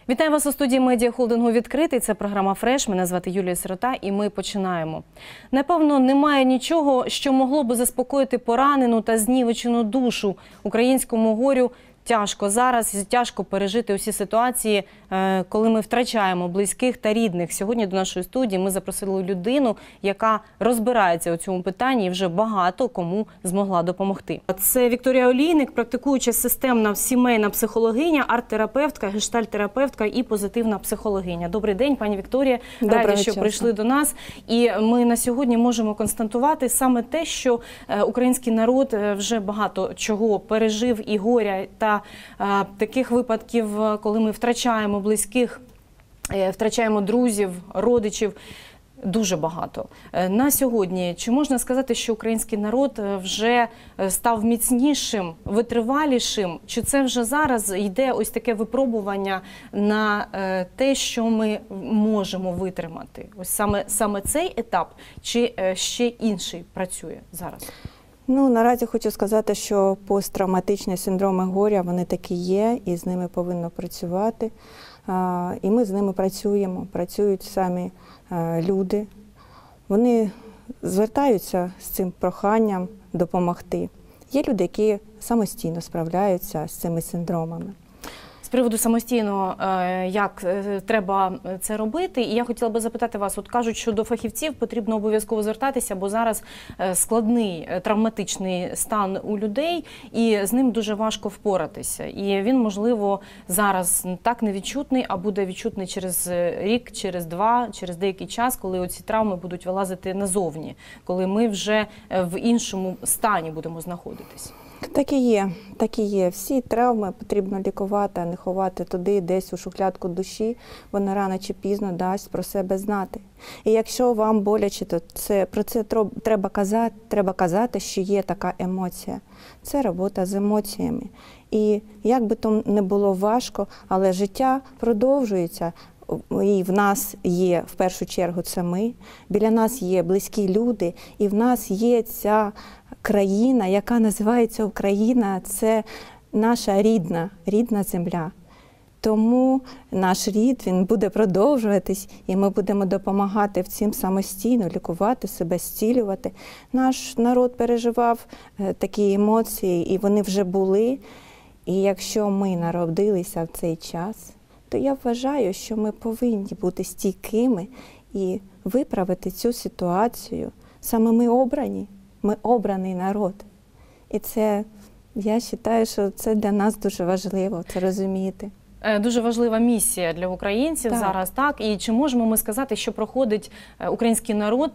Вітаю вас у студії медіахолдингу «Відкритий». Це програма «Фреш». Мене звати Юлія Сирота і ми починаємо. Напевно, немає нічого, що могло би заспокоїти поранену та знівечену душу. Українському горю тяжко зараз, тяжко пережити усі ситуації, коли ми втрачаємо близьких та рідних. Сьогодні до нашої студії ми запросили людину, яка розбирається у цьому питанні і вже багато кому змогла допомогти. Це Вікторія Олійник, практикуюча системна сімейна психологиня, арт-терапевтка, гештальт-терапевтка і позитивна психологиня. Добрий день, пані Вікторія. Раді, що прийшли до нас. І ми на сьогодні можемо констатувати саме те, що український народ вже багато чого пережив і горя та таких випадків, коли ми втрачаємо близьких, втрачаємо друзів, родичів, дуже багато. На сьогодні, чи можна сказати, що український народ вже став міцнішим, витривалішим? Чи це вже зараз йде ось таке випробування на те, що ми можемо витримати? Ось саме цей етап, чи ще інший працює зараз? Наразі хочу сказати, що посттравматичні синдроми горя, вони такі є, і з ними повинно працювати. І ми з ними працюємо, працюють самі люди. Вони звертаються з цим проханням допомогти. Є люди, які самостійно справляються з цими синдромами. З приводу самостійно, як треба це робити, і я хотіла би запитати вас, от кажуть, що до фахівців потрібно обов'язково звертатися, бо зараз складний травматичний стан у людей, і з ним дуже важко впоратися. І він, можливо, зараз так не відчутний, а буде відчутний через рік, через два, через деякий час, коли оці травми будуть вилазити назовні, коли ми вже в іншому стані будемо знаходитись. Так і є. Всі травми потрібно лікувати, а не ховати туди, десь у шухлядку душі. Вона рано чи дасть про себе знати. І якщо вам боляче, то про це треба казати, що є така емоція. Це робота з емоціями. І як би то не було важко, але життя продовжується. І в нас є, в першу чергу, це ми. Біля нас є близькі люди, і в нас є ця країна, яка називається Україна. Це наша рідна земля. Тому наш рід, він буде продовжуватись, і ми будемо допомагати всім самостійно, лікувати себе, зцілювати. Наш народ переживав такі емоції, і вони вже були. І якщо ми народилися в цей час, то я вважаю, що ми повинні бути стійкими і виправити цю ситуацію. Саме ми обраний народ. І це, я вважаю, що це для нас дуже важливо, це розуміти. Дуже важлива місія для українців зараз, так? І чи можемо ми сказати, що проходить український народ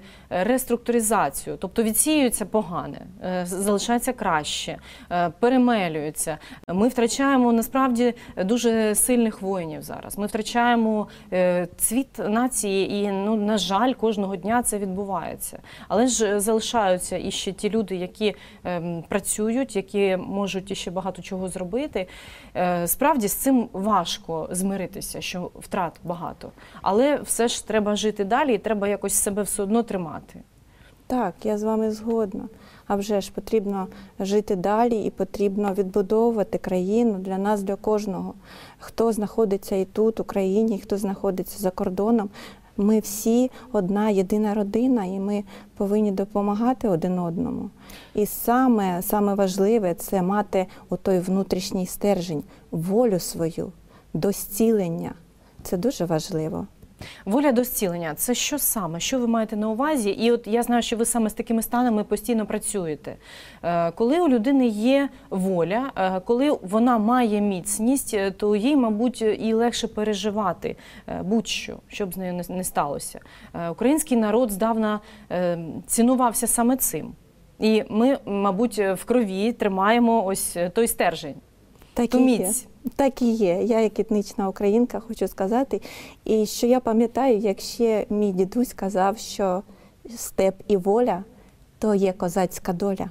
реструктуризацію? Тобто відсіюється погане, залишається краще, перемелюється. Ми втрачаємо, насправді, дуже сильних воїнів зараз. Ми втрачаємо цвіт нації і, на жаль, кожного дня це відбувається. Але ж залишаються іще ті люди, які працюють, які можуть іще багато чого зробити. Справді, з цим важко змиритися, що втрат багато. Але все ж треба жити далі і треба якось себе все одно тримати. Так, я з вами згодна. А вже ж потрібно жити далі і потрібно відбудовувати країну для нас, для кожного. Хто знаходиться і тут, в Україні, хто знаходиться за кордоном. Ми всі одна єдина родина, і ми повинні допомагати один одному. І саме важливе – це мати отой внутрішній стержень, волю свою, до зцілення. Це дуже важливо. Воля до зцілення – це що саме? Що ви маєте на увазі? І от я знаю, що ви саме з такими станами постійно працюєте. Коли у людини є воля, коли вона має міцність, то їй, мабуть, і легше переживати будь-що, що б з нею не сталося. Український народ здавна цінувався саме цим. І ми, мабуть, в крові тримаємо ось той стержень, ту міць. Так і є. Я, як етнічна українка, хочу сказати. І що я пам'ятаю, як ще мій дідусь казав, що степ і воля – то є козацька доля.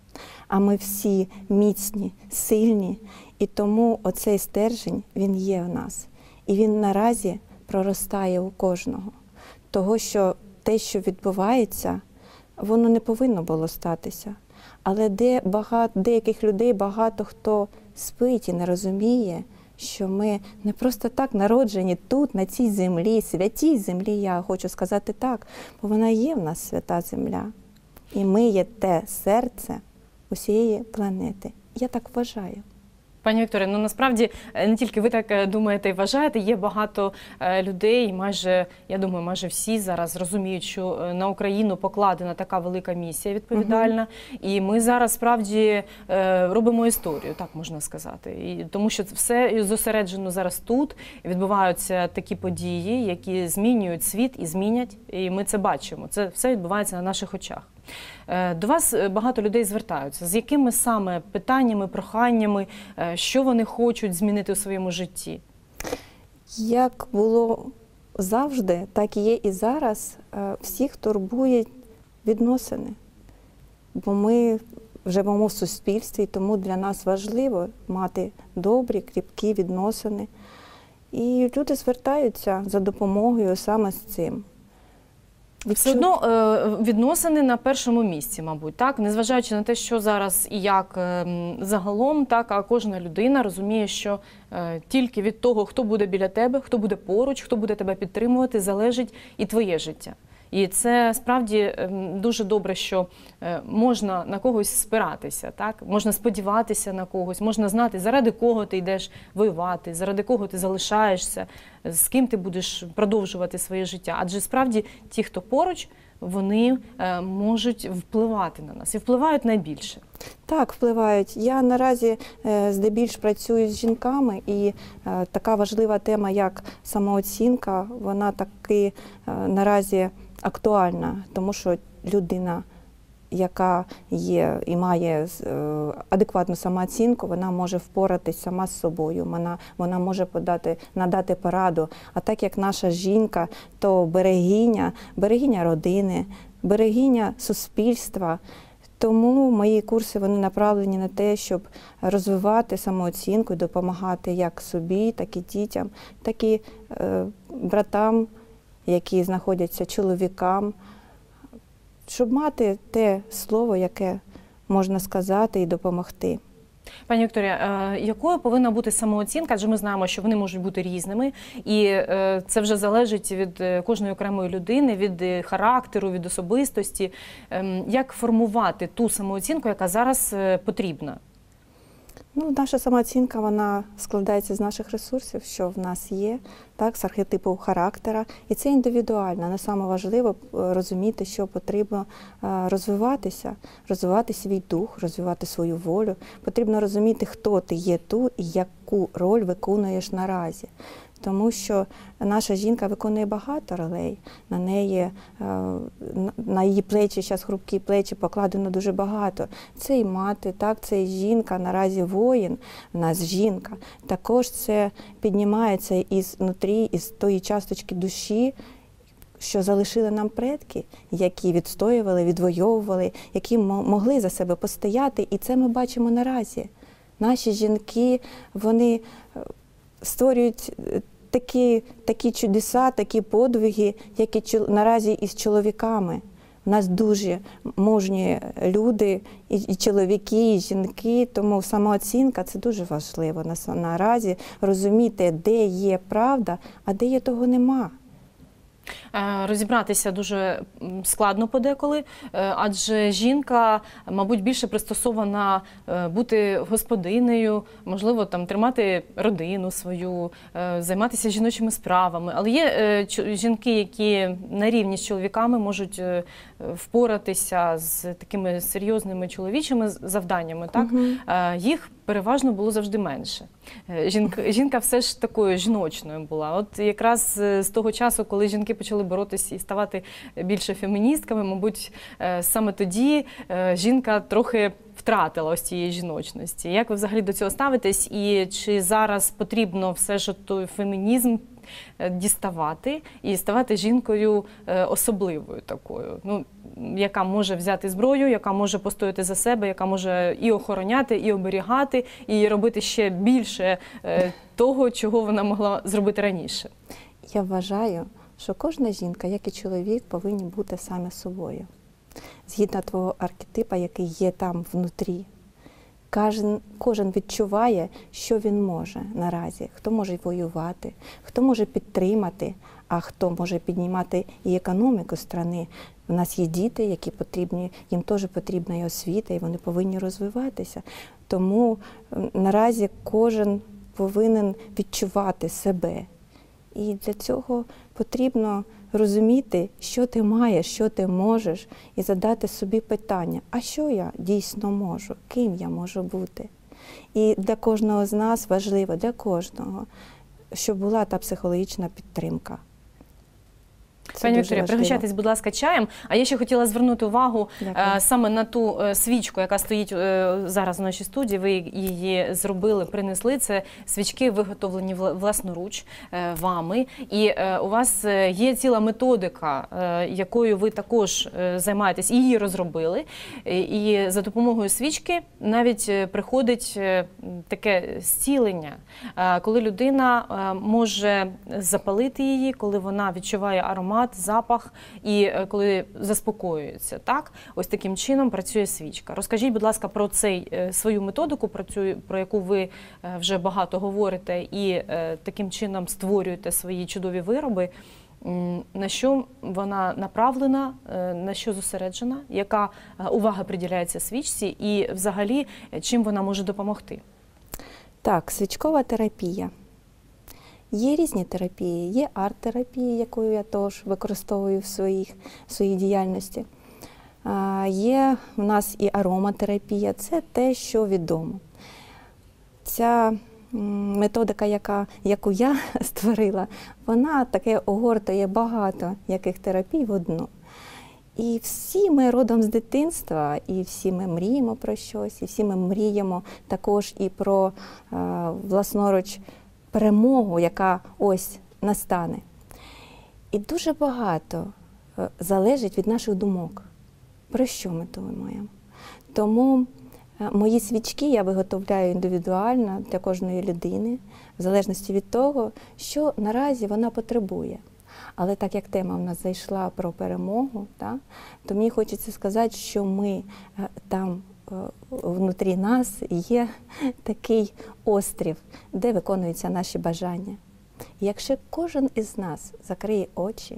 А ми всі міцні, сильні. І тому оцей стержень, він є в нас. І він наразі проростає у кожного. Того, що те, що відбувається, воно не повинно було статися. Але деяких людей багато хто спить і не розуміє, що ми не просто так народжені тут, на цій землі, святій землі, я хочу сказати так, бо вона є в нас, свята земля. І ми є те серце усієї планети. Я так вважаю. Пані Вікторія, ну насправді не тільки ви так думаєте і вважаєте, є багато людей, майже, я думаю, майже всі зараз розуміють, що на Україну покладена така велика місія відповідальна, і ми зараз справді робимо історію, так можна сказати. І тому що все зосереджено зараз тут, відбуваються такі події, які змінюють світ і змінять, і ми це бачимо. Це все відбувається на наших очах. До вас багато людей звертаються. З якими саме питаннями, проханнями, що вони хочуть змінити у своєму житті? Як було завжди, так і є і зараз. Всіх турбують відносини. Бо ми живемо в суспільстві, тому для нас важливо мати добрі, кріпкі відносини. І люди звертаються за допомогою саме з цим. Все одно відносини на першому місці, мабуть, так? Незважаючи на те, що зараз і як загалом, так, а кожна людина розуміє, що тільки від того, хто буде біля тебе, хто буде поруч, хто буде тебе підтримувати, залежить і твоє життя. І це справді дуже добре, що можна на когось спиратися, так? Можна сподіватися на когось, можна знати, заради кого ти йдеш воювати, заради кого ти залишаєшся, з ким ти будеш продовжувати своє життя. Адже справді ті, хто поруч, вони можуть впливати на нас і впливають найбільше. Так, впливають. Я наразі здебільш працюю з жінками, і така важлива тема, як самооцінка, вона таки наразі актуальна, тому що людина, яка є і має адекватну самооцінку, вона може впоратись сама з собою, вона може надати пораду. А так як наша жінка, то берегиня родини, берегиня суспільства. Тому мої курси вони направлені на те, щоб розвивати самооцінку і допомагати як собі, так і дітям, так і братам, які знаходяться, чоловікам, щоб мати те слово, яке можна сказати і допомогти. Пані Вікторія, якою повинна бути самооцінка? Адже ми знаємо, що вони можуть бути різними, і це вже залежить від кожної окремої людини, від характеру, від особистості. Як формувати ту самооцінку, яка зараз потрібна? Ну, наша самооцінка, вона складається з наших ресурсів, що в нас є, так, з архетипу характера. І це індивідуально. Але саме важливо розуміти, що потрібно розвивати свій дух, розвивати свою волю. Потрібно розуміти, хто ти є тут і яку роль виконуєш наразі. Тому що наша жінка виконує багато ролей, на її плечі, зараз хрупкі плечі, покладено дуже багато. Це і мати, так, це і жінка, наразі воїн, в нас жінка. Також це піднімається ізнутрі, із тої часточки душі, що залишили нам предки, які відстоювали, відвоювали, які могли за себе постояти, і це ми бачимо наразі. Наші жінки, вони створюють такі чудеса, такі подвиги, як і наразі із чоловіками. У нас дуже мужні люди, і чоловіки, і жінки, тому самооцінка – це дуже важливо наразі розуміти, де є правда, а де є того нема. Розібратися дуже складно подеколи, адже жінка, мабуть, більше пристосована бути господинею, можливо, там тримати родину свою, займатися жіночими справами. Але є жінки, які на рівні з чоловіками можуть впоратися з такими серйозними чоловічими завданнями. Так? Їх переважно було завжди менше. Жінка все ж такою жіночною була. От якраз з того часу, коли жінки почали боротися і ставати більше феміністками, мабуть, саме тоді жінка трохи втратила ось цієї жіночності. Як ви взагалі до цього ставитесь? І чи зараз потрібно все ж той фемінізм діставати і ставати жінкою особливою такою, ну, яка може взяти зброю, яка може постояти за себе, яка може і охороняти, і оберігати, і робити ще більше того, чого вона могла зробити раніше? Я вважаю, що кожна жінка, як і чоловік, повинні бути саме собою. Згідно твого архетипа, який є там внутрі. Кожен відчуває, що він може наразі. Хто може воювати, хто може підтримати, а хто може піднімати і економіку країни. У нас є діти, які потрібні, їм теж потрібна і освіта, і вони повинні розвиватися. Тому наразі кожен повинен відчувати себе. І для цього потрібно розуміти, що ти маєш, що ти можеш, і задати собі питання, а що я дійсно можу, ким я можу бути. І для кожного з нас важливо, для кожного, щоб була та психологічна підтримка. Пані Вікторія, пригощайтесь, будь ласка, чаєм. А я ще хотіла звернути увагу саме на ту свічку, яка стоїть зараз в нашій студії. Ви її зробили, принесли. Це свічки, виготовлені власноруч вами. І у вас є ціла методика, якою ви також займаєтесь, і її розробили. І за допомогою свічки навіть приходить таке зцілення, коли людина може запалити її, коли вона відчуває аромат, запах і коли заспокоюється. Так? Ось таким чином працює свічка. Розкажіть, будь ласка, про свою методику, про яку ви вже багато говорите і таким чином створюєте свої чудові вироби. На що вона направлена, на що зосереджена, яка увага приділяється свічці і взагалі чим вона може допомогти? Так, свічкова терапія. Є різні терапії, є арт-терапія, яку я теж використовую в своїй діяльності. Є в нас і ароматерапія, це те, що відомо. Ця методика, яку я створила, вона таке огортує багато яких терапій в одну. І всі ми родом з дитинства, і всі ми мріємо про щось, і всі ми мріємо також і про власноруч перемогу, яка ось настане. І дуже багато залежить від наших думок, про що ми думаємо. Тому мої свічки я виготовляю індивідуально для кожної людини, в залежності від того, що наразі вона потребує. Але так як тема в нас зайшла про перемогу, то мені хочеться сказати, що ми там внутрі нас є такий острів, де виконуються наші бажання. І якщо кожен із нас закриє очі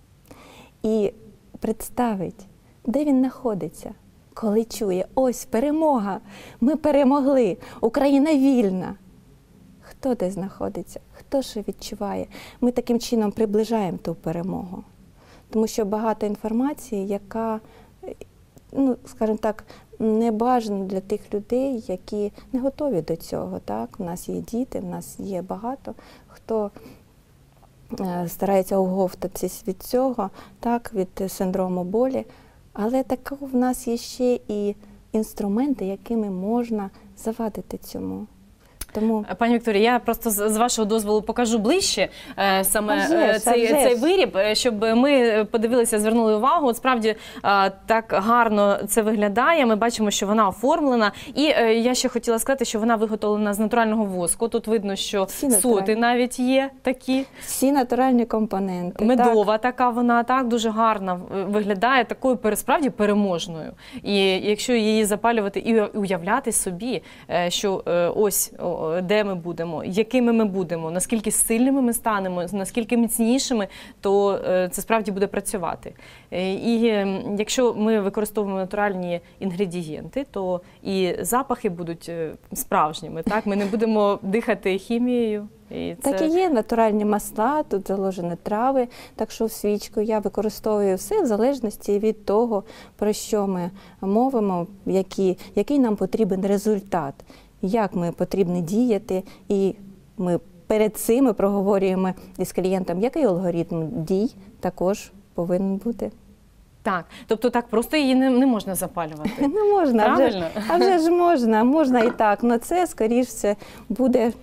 і представить, де він знаходиться, коли чує, ось перемога, ми перемогли, Україна вільна. Хто де знаходиться, хто що відчуває, ми таким чином приближаємо ту перемогу. Тому що багато інформації, яка, скажімо так, не бажано для тих людей, які не готові до цього. Так? У нас є діти, у нас є багато, хто старається оговтатися від цього, так, від синдрому болі. Але такого в нас є ще і інструменти, якими можна завадити цьому. Тому... Пані Вікторія, я просто з вашого дозволу покажу ближче саме цей виріб, щоб ми подивилися, звернули увагу. От справді так гарно це виглядає, ми бачимо, що вона оформлена. І я ще хотіла сказати, що вона виготовлена з натурального воску. Тут видно, що соти навіть є такі. Всі натуральні компоненти. Медова така вона, так, дуже гарно виглядає, такою справді переможною. І якщо її запалювати і уявляти собі, що ось де ми будемо, якими ми будемо, наскільки сильними ми станемо, наскільки міцнішими, то це справді буде працювати. І якщо ми використовуємо натуральні інгредієнти, то і запахи будуть справжніми, так? Ми не будемо дихати хімією. Так і є натуральні масла, тут заложені трави, так що в свічку я використовую все в залежності від того, про що ми мовимо, який нам потрібен результат. Як ми потрібно діяти, і ми перед цим проговорюємо із клієнтом, який алгоритм дій також повинен бути. Так, тобто так просто її не можна запалювати? Не можна, правильно? А вже ж можна і так, але це, скоріше, буде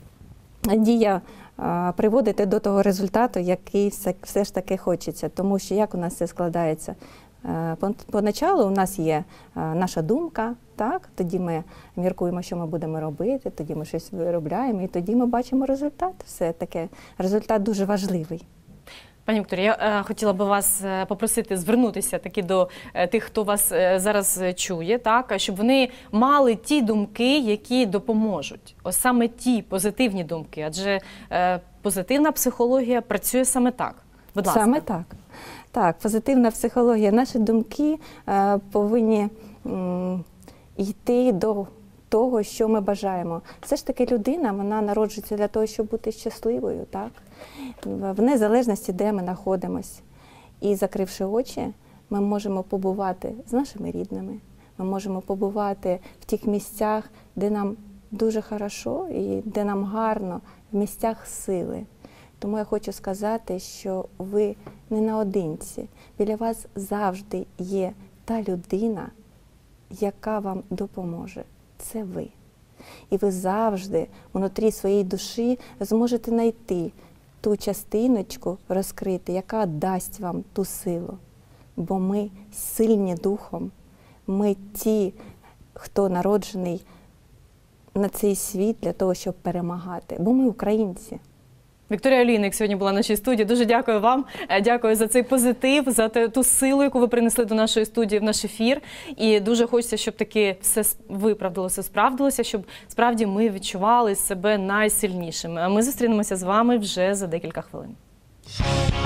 дія приводити до того результату, який все ж таки хочеться. Тому що як у нас це складається? Поначалу у нас є наша думка, так? Тоді ми міркуємо, що ми будемо робити, тоді ми щось виробляємо, і тоді ми бачимо результат. Все таке. Результат дуже важливий. Пані Вікторія, я хотіла би вас попросити звернутися таки до тих, хто вас зараз чує, так, щоб вони мали ті думки, які допоможуть. Ось саме ті позитивні думки, адже позитивна психологія працює саме так. Будь ласка. Саме так. Так, позитивна психологія. Наші думки повинні йти до того, що ми бажаємо. Все ж таки людина, вона народжується для того, щоб бути щасливою, так? В незалежності, де ми знаходимося. І закривши очі, ми можемо побувати з нашими рідними, ми можемо побувати в тих місцях, де нам дуже хорошо і де нам гарно, в місцях сили. Тому я хочу сказати, що ви не наодинці. Біля вас завжди є та людина, яка вам допоможе. Це ви. І ви завжди внутрі своєї душі зможете знайти ту частиночку, розкрити, яка дасть вам ту силу. Бо ми сильні духом, ми ті, хто народжений на цей світ для того, щоб перемагати. Бо ми українці. Вікторія Олійник сьогодні була в нашій студії. Дуже дякую вам. Дякую за цей позитив, за ту силу, яку ви принесли до нашої студії в наш ефір. І дуже хочеться, щоб таки все виправдалося, справдилося, щоб справді ми відчували себе найсильнішими. А ми зустрінемося з вами вже за декілька хвилин.